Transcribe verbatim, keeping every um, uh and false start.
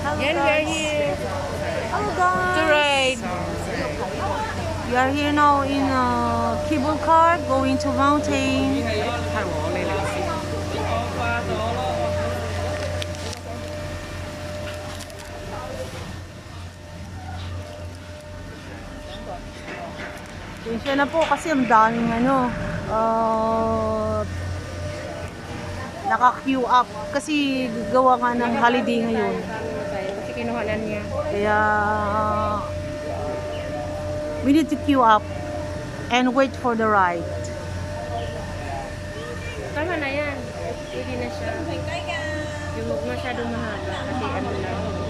Yan, we are here Hello to guys. ride. We are here now in uh, cable car going to mountain. Pasensya na po kasi ang daming ano, uh, naka-queue up kasi gawa nga ng holiday ngayon. Kasi kinuhanan niya. Kaya we need to queue up and wait for the ride. Tama na yan. Pwede na siya. Yung huwag masyadong mahaba. Kasi ano lang.